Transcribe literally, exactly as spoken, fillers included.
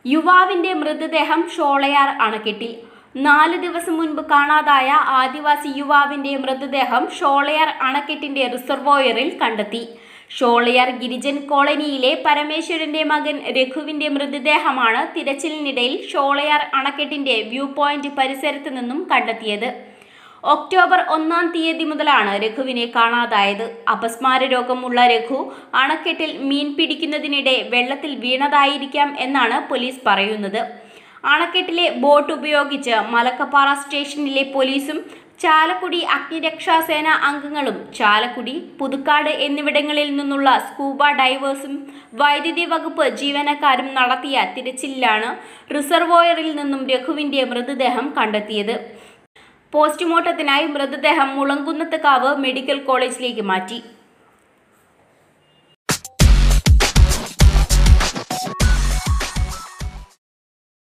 യുവാവിന്റെ മൃതദേഹം ഷോളയാർ അണക്കെട്ടിൽ. നാല് ദിവസം മുൻപ് കാണാതായ ആദിവാസി യുവാവിന്റെ മൃതദേഹം ഷോളയാർ അണക്കെട്ടിന്റെ റിസർവോയറിൽ കണ്ടെത്തി. ഷോളയാർ ഗിരിജൻ കോളനിയിലെ പരമേശ്വരന്റെ മകൻ രഘുവിന്റെ മൃതദേഹമാണ് തിരച്ചിലിനിടയിൽ ഷോളയാർ അണക്കെട്ടിന്റെ വ്യൂ പോയിന്റ് പരിസരത്ത് നിന്നും കണ്ടെത്തിയത്. ഒക്ടോബർ ഒന്നാം തീയതി മുതലാണ് രഘുവിനെ കാണാതായത്. അപസ്മാര രോഗമുള്ള രഘു അണക്കെട്ടിൽ മീൻ പിടിക്കുന്നതിനിടെ വെള്ളത്തിൽ വീണതായിരിക്കാം എന്നാണ് പോലീസ് പറയുന്നത്. അണക്കെട്ടിലെ ബോട്ട് ഉപയോഗിച്ച് മലക്കപ്പാറ സ്റ്റേഷനിലെ പോലീസും ചാലക്കുടി അഗ്നിരക്ഷാസേന അംഗങ്ങളും ചാലക്കുടി, പുതുക്കാട് എന്നിവിടങ്ങളിൽ നിന്നുള്ള സ്കൂബ ഡൈവേഴ്സും വൈദ്യുതി വകുപ്പ് ജീവനക്കാരും നടത്തിയ തിരച്ചിലിലാണ് റിസർവോയറിൽ നിന്നും രഘുവിന്റെ മൃതദേഹം കണ്ടെത്തിയത്. പോസ്റ്റ്മോർട്ടത്തിനായി മൃതദേഹം മുളങ്കുന്നത്ത്കാവ് മെഡിക്കൽ കോളേജിലേക്ക് മാറ്റി.